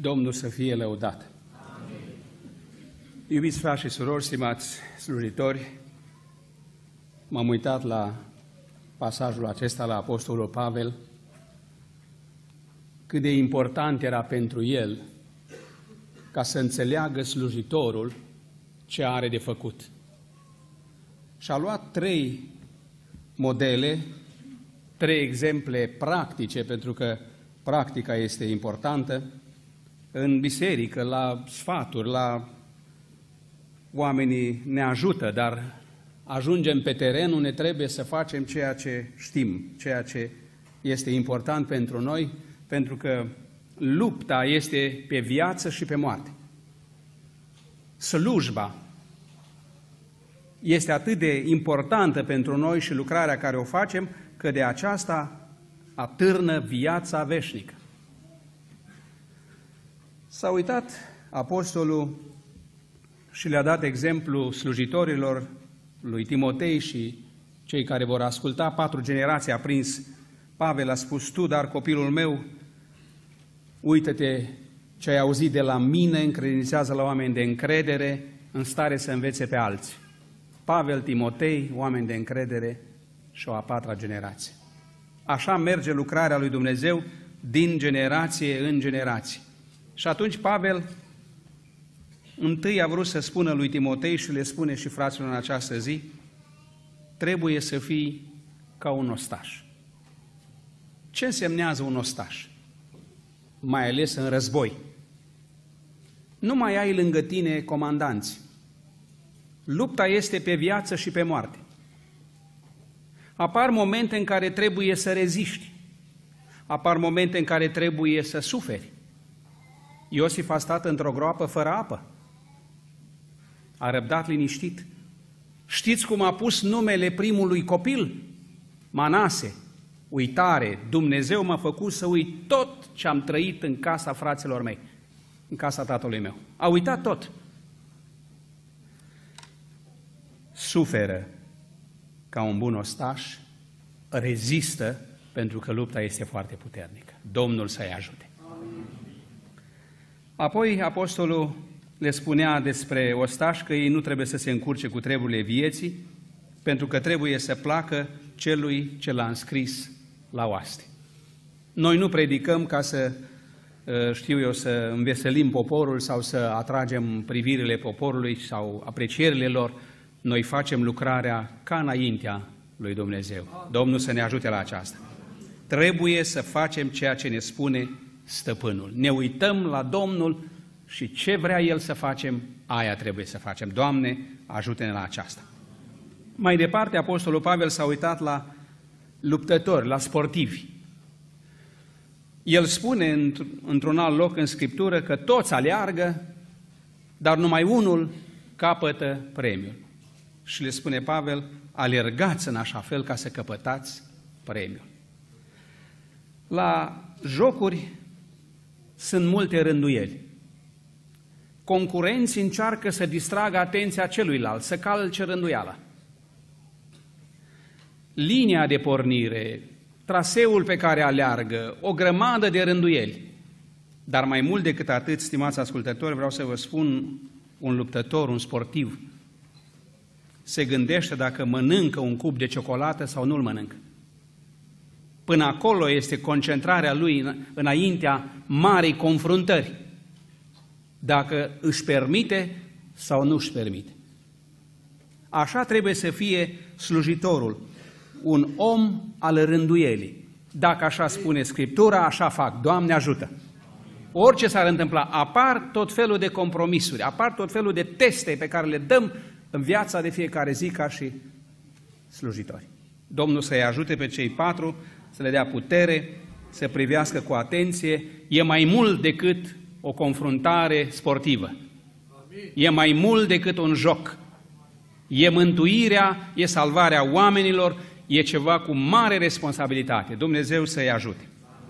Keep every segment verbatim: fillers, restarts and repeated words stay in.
Domnul să fie lăudat. Amin. Iubiți frați și surori, stimați slujitori, m-am uitat la pasajul acesta, la Apostolul Pavel, cât de important era pentru el ca să înțeleagă slujitorul ce are de făcut. Și a luat trei modele, trei exemple practice, pentru că practica este importantă, în biserică, la sfaturi, la oamenii ne ajută, dar ajungem pe teren unde trebuie să facem ceea ce știm, ceea ce este important pentru noi, pentru că lupta este pe viață și pe moarte. Slujba este atât de importantă pentru noi și lucrarea care o facem, că de aceasta atârnă viața veșnică. S-a uitat apostolul și le-a dat exemplu slujitorilor lui Timotei și cei care vor asculta, patru generații a prins. Pavel a spus: tu, dar copilul meu, uită-te ce ai auzit de la mine, încredințează la oameni de încredere, în stare să învețe pe alții. Pavel, Timotei, oameni de încredere și o a patra generație. Așa merge lucrarea lui Dumnezeu din generație în generație. Și atunci Pavel întâi a vrut să spună lui Timotei și le spune și fraților în această zi: trebuie să fii ca un ostaș. Ce însemnează un ostaș? Mai ales în război. Nu mai ai lângă tine comandanți. Lupta este pe viață și pe moarte. Apar momente în care trebuie să reziști. Apar momente în care trebuie să suferi. Iosif a stat într-o groapă fără apă. A răbdat liniștit. Știți cum a pus numele primului copil? Manase. Uitare. Dumnezeu m-a făcut să uit tot ce am trăit în casa fraților mei, în casa tatălui meu. A uitat tot. Suferă ca un bun ostaș, rezistă, pentru că lupta este foarte puternică. Domnul să-i ajute. Amin. Apoi apostolul le spunea despre ostași că ei nu trebuie să se încurce cu treburile vieții, pentru că trebuie să placă celui ce l-a înscris la oaste. Noi nu predicăm ca să, știu eu, să înveselim poporul sau să atragem privirile poporului sau aprecierile lor. Noi facem lucrarea ca înaintea lui Dumnezeu. Domnul să ne ajute la aceasta. Trebuie să facem ceea ce ne spune stăpânul. Ne uităm la Domnul și ce vrea El să facem, aia trebuie să facem. Doamne, ajută-ne la aceasta. Mai departe, apostolul Pavel s-a uitat la luptători, la sportivi. El spune într-un alt loc în Scriptură că toți aleargă, dar numai unul capătă premiul. Și le spune Pavel: alergați în așa fel ca să căpătați premiul. La jocuri sunt multe rânduieli. Concurenții încearcă să distragă atenția celuilalt, să calce rânduiala. Linia de pornire, traseul pe care aleargă, o grămadă de rânduieli. Dar mai mult decât atât, stimați ascultători, vreau să vă spun, un luptător, un sportiv, se gândește dacă mănâncă un cup de ciocolată sau nu-l mănâncă. Până acolo este concentrarea lui înaintea marei confruntări. Dacă își permite sau nu își permite. Așa trebuie să fie slujitorul, un om al rânduielii. Dacă așa spune Scriptura, așa fac. Doamne ajută! Orice s-ar întâmpla, apar tot felul de compromisuri, apar tot felul de teste pe care le dăm în viața de fiecare zi ca și slujitori. Domnul să-i ajute pe cei patru, să le dea putere, să privească cu atenție. E mai mult decât o confruntare sportivă. E mai mult decât un joc. E mântuirea, e salvarea oamenilor, e ceva cu mare responsabilitate. Dumnezeu să-i ajute.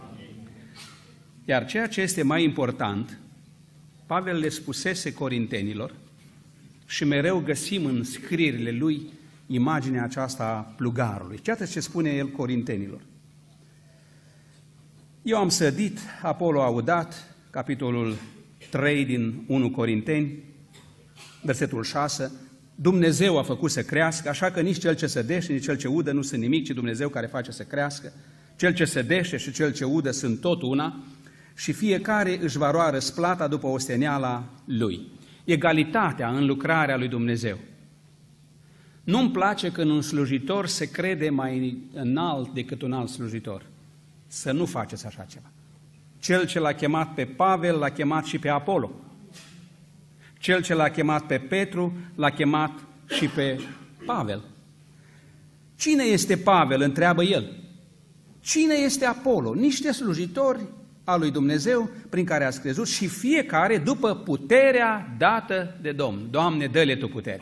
Iar ceea ce este mai important, Pavel le spusese corintenilor și mereu găsim în scrierile lui imaginea aceasta a plugarului. Iată ce spune el corintenilor. Eu am sădit, Apolo a udat, capitolul trei din unu Corinteni, versetul șase, Dumnezeu a făcut să crească, așa că nici cel ce sădește, nici cel ce udă nu sunt nimic, ci Dumnezeu care face să crească. Cel ce sădește și cel ce udă sunt tot una și fiecare își va lua răsplata după osteneala lui. Egalitatea în lucrarea lui Dumnezeu. Nu-mi place când un slujitor se crede mai înalt decât un alt slujitor. Să nu faceți așa ceva. Cel ce l-a chemat pe Pavel, l-a chemat și pe Apollo. Cel ce l-a chemat pe Petru, l-a chemat și pe Pavel. Cine este Pavel? Întreabă el. Cine este Apollo? Niște slujitori al lui Dumnezeu prin care ați crezut și fiecare după puterea dată de Domn. Doamne, dă-le Tu putere.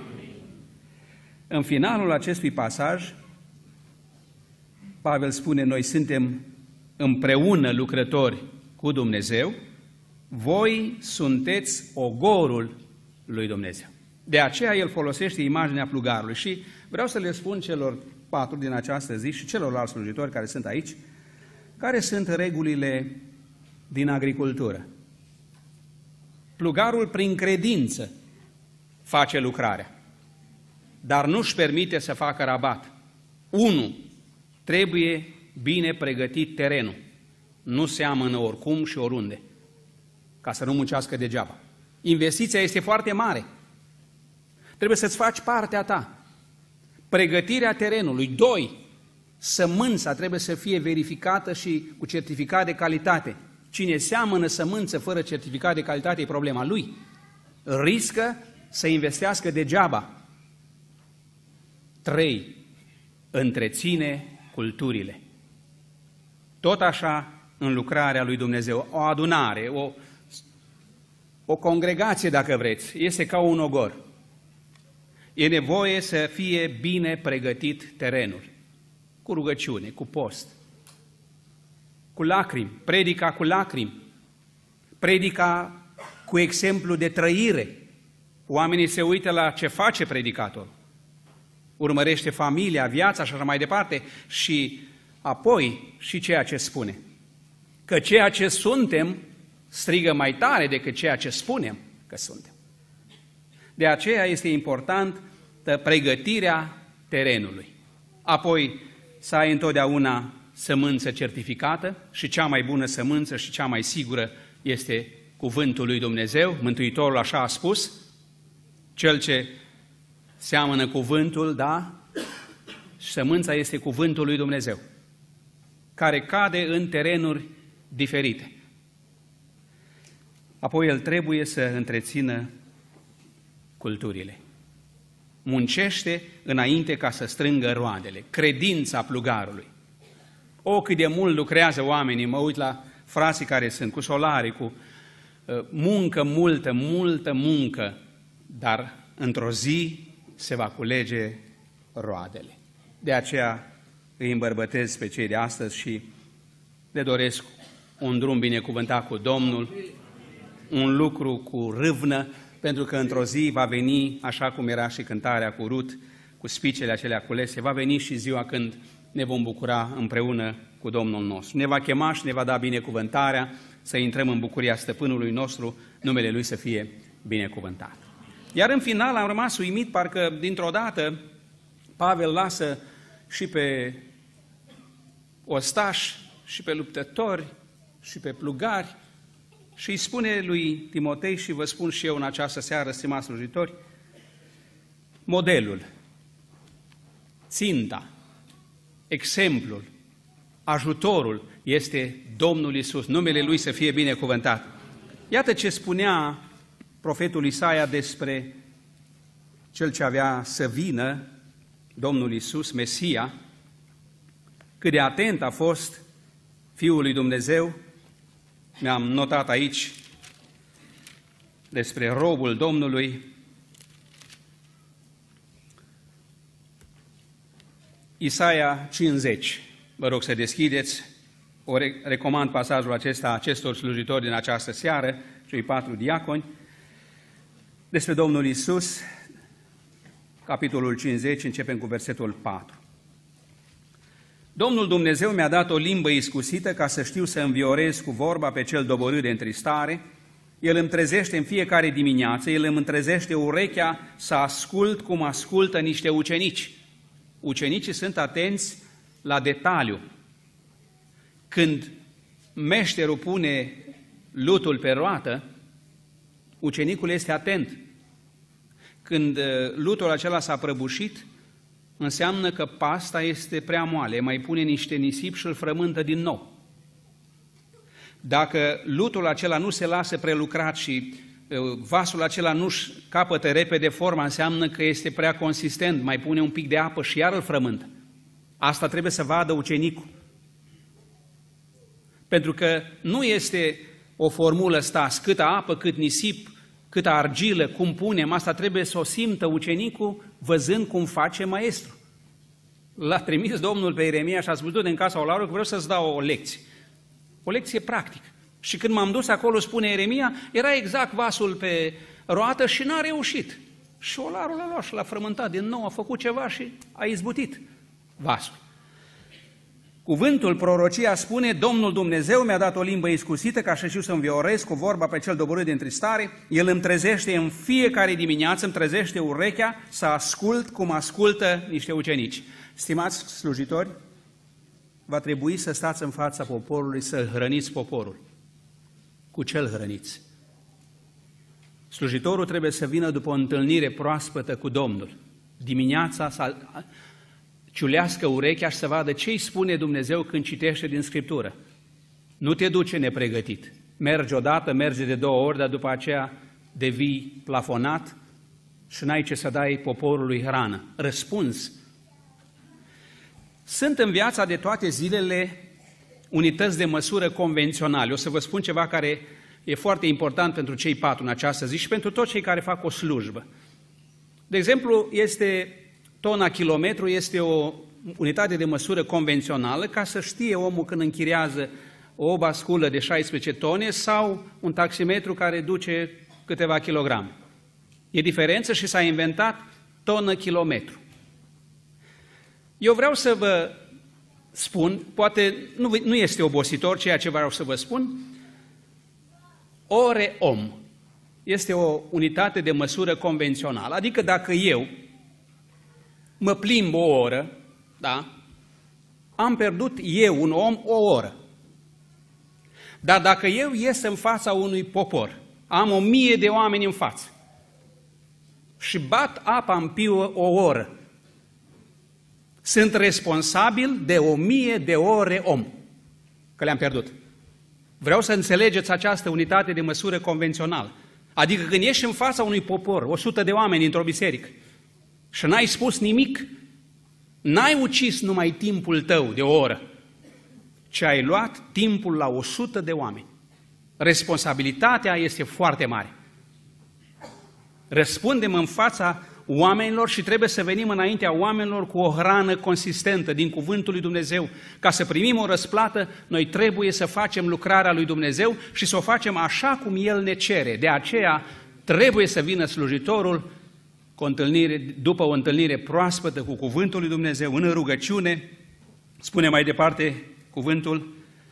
În finalul acestui pasaj, Pavel spune, noi suntem împreună lucrători cu Dumnezeu, voi sunteți ogorul lui Dumnezeu. De aceea el folosește imaginea plugarului și vreau să le spun celor patru din această zi și celorlalți slujitori care sunt aici, care sunt regulile din agricultură. Plugarul prin credință face lucrarea, dar nu-și permite să facă rabat. Unu, trebuie bine pregătit terenul. Nu seamănă oricum și oriunde, ca să nu muncească degeaba. Investiția este foarte mare. Trebuie să-ți faci partea ta. Pregătirea terenului. Doi, sămânța trebuie să fie verificată și cu certificat de calitate. Cine seamănă sămânță fără certificat de calitate e problema lui. Riscă să investească degeaba. Trei, întreține culturile. Tot așa în lucrarea lui Dumnezeu, o adunare, o, o congregație, dacă vreți, este ca un ogor. E nevoie să fie bine pregătit terenul, cu rugăciune, cu post, cu lacrimi, predica cu lacrimi, predica cu exemplu de trăire. Oamenii se uită la ce face predicatorul, urmărește familia, viața și așa mai departe și apoi și ceea ce spune. Că ceea ce suntem strigă mai tare decât ceea ce spunem că suntem. De aceea este importantă pregătirea terenului. Apoi să ai întotdeauna sămânță certificată și cea mai bună sămânță și cea mai sigură este cuvântul lui Dumnezeu. Mântuitorul așa a spus, cel ce seamănă cuvântul, da, sămânța este cuvântul lui Dumnezeu, care cade în terenuri diferite. Apoi el trebuie să întrețină culturile. Muncește înainte ca să strângă roadele. Credința plugarului. O, cât de mult lucrează oamenii, mă uit la frații care sunt cu solare, cu uh, muncă multă, multă muncă, dar într-o zi se va culege roadele. De aceea îi îmbărbătez pe cei de astăzi și le doresc un drum binecuvântat cu Domnul, un lucru cu râvnă, pentru că într-o zi va veni, așa cum era și cântarea cu Rut, cu spicele acelea culese, va veni și ziua când ne vom bucura împreună cu Domnul nostru. Ne va chema și ne va da binecuvântarea să intrăm în bucuria stăpânului nostru, numele Lui să fie binecuvântat. Iar în final am rămas uimit, parcă dintr-o dată Pavel lasă și pe ostași, și pe luptători, și pe plugari, și îi spune lui Timotei, și vă spun și eu în această seară, stimați slujitori, modelul, ținta, exemplul, ajutorul este Domnul Iisus, numele Lui să fie binecuvântat. Iată ce spunea profetul Isaia despre cel ce avea să vină, Domnul Iisus, Mesia, cât de atent a fost Fiul lui Dumnezeu. Mi-am notat aici despre robul Domnului, Isaia cincizeci. Vă rog să deschideți, o recomand pasajul acesta acestor slujitori din această seară, cei patru diaconi, despre Domnul Iisus, capitolul cincizeci, începem cu versetul patru. Domnul Dumnezeu mi-a dat o limbă iscusită ca să știu să înviorez cu vorba pe cel doborât de întristare. El îmi trezește în fiecare dimineață, El îmi întrezește urechea să ascult cum ascultă niște ucenici. Ucenicii sunt atenți la detaliu. Când meșterul pune lutul pe roată, ucenicul este atent. Când lutul acela s-a prăbușit, înseamnă că pasta este prea moale, mai pune niște nisip și îl frământă din nou. Dacă lutul acela nu se lasă prelucrat și vasul acela nu-și capătă repede forma, înseamnă că este prea consistent, mai pune un pic de apă și iar îl frământă. Asta trebuie să vadă ucenicul. Pentru că nu este o formulă stas, câtă apă, cât nisip, câtă argilă, cum punem, asta trebuie să o simtă ucenicul văzând cum face maestru. L-a trimis Domnul pe Ieremia și a spus, du-te în casa Olaru că vreau să-ți dau o lecție. O lecție practică. Și când m-am dus acolo, spune Ieremia, era exact vasul pe roată și n-a reușit. Și Olarul l-a luat și l-a frământat din nou, a făcut ceva și a izbutit vasul. Cuvântul, prorocia spune, Domnul Dumnezeu mi-a dat o limbă iscusită ca să știu să înviorez cu vorba pe cel doborât de întristare. El îmi trezește în fiecare dimineață, îmi trezește urechea să ascult cum ascultă niște ucenici. Stimați slujitori, va trebui să stați în fața poporului, să hrăniți poporul. Cu ce îl hrăniți? Slujitorul trebuie să vină după o întâlnire proaspătă cu Domnul. Dimineața să ciulească urechea și să vadă ce îi spune Dumnezeu când citește din Scriptură. Nu te duce nepregătit. Mergi odată, mergi de două ori, dar după aceea devii plafonat și n-ai ce să dai poporului hrană. Răspunzi. Sunt în viața de toate zilele unități de măsură convenționale. O să vă spun ceva care e foarte important pentru cei patru în această zi și pentru toți cei care fac o slujbă. De exemplu, este tona kilometru, este o unitate de măsură convențională ca să știe omul când închiriază o basculă de șaisprezece tone sau un taximetru care duce câteva kilograme. E diferență și s-a inventat tonă-kilometru. Eu vreau să vă spun, poate nu, nu este obositor ceea ce vreau să vă spun, ore-om este o unitate de măsură convențională. Adică dacă eu mă plimb o oră, da, am pierdut eu, un om, o oră. Dar dacă eu ies în fața unui popor, am o mie de oameni în față și bat apa în piuă o oră, sunt responsabil de o mie de ore om, că le-am pierdut. Vreau să înțelegeți această unitate de măsură convențională. Adică când ești în fața unui popor, o sută de oameni într-o biserică, și n-ai spus nimic, n-ai ucis numai timpul tău de o oră, ci ai luat timpul la o sută de oameni. Responsabilitatea este foarte mare. Răspundem în fața oamenilor și trebuie să venim înaintea oamenilor cu o hrană consistentă din Cuvântul lui Dumnezeu. Ca să primim o răsplată, noi trebuie să facem lucrarea lui Dumnezeu și să o facem așa cum El ne cere. De aceea trebuie să vină slujitorul cu o întâlnire, după o întâlnire proaspătă cu Cuvântul lui Dumnezeu, în rugăciune. Spune mai departe cuvântul,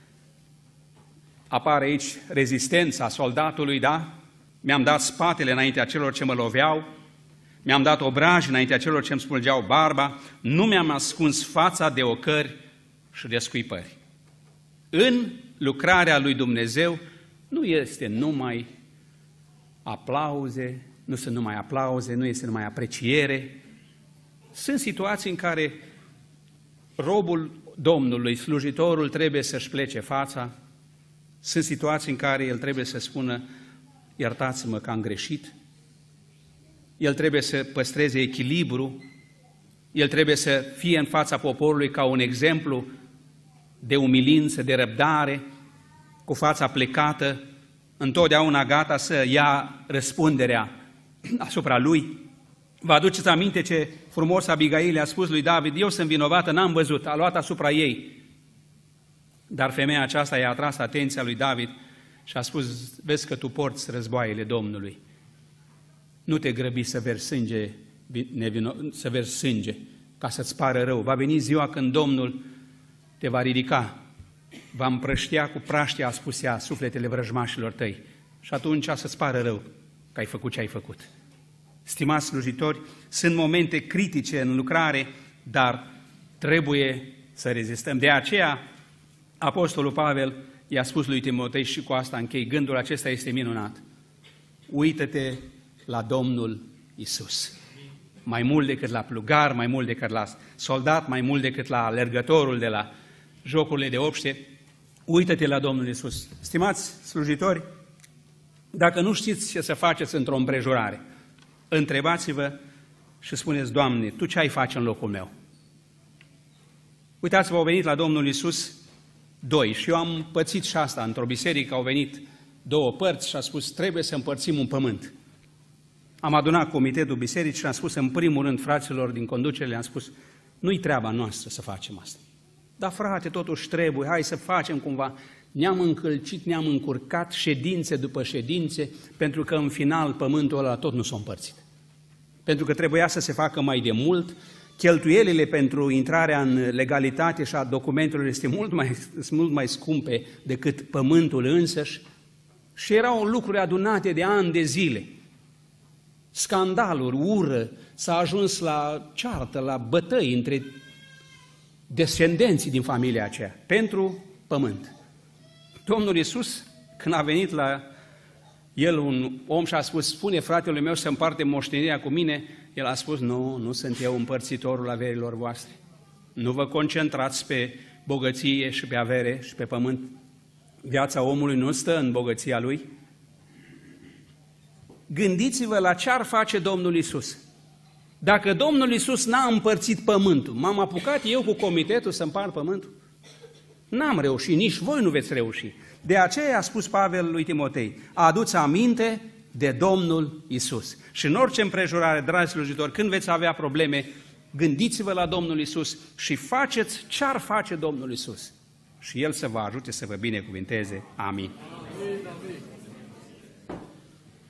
apare aici rezistența soldatului, da? Mi-am dat spatele înaintea celor ce mă loveau, mi-am dat obraj înaintea celor ce îmi smulgeau barba, nu mi-am ascuns fața de ocări și de scuipări. În lucrarea lui Dumnezeu nu este numai aplauze, nu sunt numai aplauze, nu este numai apreciere. Sunt situații în care robul Domnului, slujitorul, trebuie să-și plece fața. Sunt situații în care el trebuie să spună, iertați-mă că am greșit. El trebuie să păstreze echilibru, el trebuie să fie în fața poporului ca un exemplu de umilință, de răbdare, cu fața plecată, întotdeauna gata să ia răspunderea asupra lui. Vă aduceți aminte ce frumos Abigail a spus lui David, eu sunt vinovată, n-am văzut, a luat asupra ei. Dar femeia aceasta i-a atras atenția lui David și a spus, vezi că tu porți războaiele Domnului. Nu te grăbi să versi sânge, nevino, să versi sânge ca să-ți pară rău. Va veni ziua când Domnul te va ridica, va împrăștia cu praștia, a spus ea, sufletele vrăjmașilor tăi. Și atunci să-ți pară rău că ai făcut ce ai făcut. Stimați slujitori, sunt momente critice în lucrare, dar trebuie să rezistăm. De aceea, Apostolul Pavel i-a spus lui Timotei, și cu asta închei, gândul acesta este minunat: uită-te la Domnul Iisus. Mai mult decât la plugar, mai mult decât la soldat, mai mult decât la alergătorul de la jocurile de obște, uită-te la Domnul Iisus. Stimați slujitori, dacă nu știți ce să faceți într-o împrejurare, întrebați-vă și spuneți: Doamne, Tu ce ai face în locul meu? Uitați-vă, au venit la Domnul Iisus doi, și eu am pățit și asta într-o biserică, au venit două părți și a spus: trebuie să împărțim un pământ. Am adunat comitetul bisericii și am spus în primul rând fraților din conducere, le-am spus: nu-i treaba noastră să facem asta. Dar frate, totuși trebuie, hai să facem cumva. Ne-am încălcit, ne-am încurcat ședințe după ședințe, pentru că în final pământul ăla tot nu s-a împărțit. Pentru că trebuia să se facă mai de mult, cheltuielile pentru intrarea în legalitate și a documentelor este mult mai, sunt mult mai scumpe decât pământul însăși, și erau lucruri adunate de ani de zile. Scandaluri, ură, s-a ajuns la ceartă, la bătăi între descendenții din familia aceea, pentru pământ. Domnul Iisus, când a venit la el un om și a spus: spune fratelui meu să împarte moștenirea cu mine, el a spus: nu, nu sunt eu împărțitorul averilor voastre. Nu vă concentrați pe bogăție și pe avere și pe pământ. Viața omului nu stă în bogăția lui. Gândiți-vă la ce ar face Domnul Iisus. Dacă Domnul Iisus n-a împărțit pământul, m-am apucat eu cu comitetul să împart pământul? N-am reușit, nici voi nu veți reuși. De aceea a spus Pavel lui Timotei: adu-ți aminte de Domnul Iisus. Și în orice împrejurare, dragi slujitori, când veți avea probleme, gândiți-vă la Domnul Iisus și faceți ce ar face Domnul Iisus. Și El să vă ajute să vă binecuvinteze. Amin. Amin.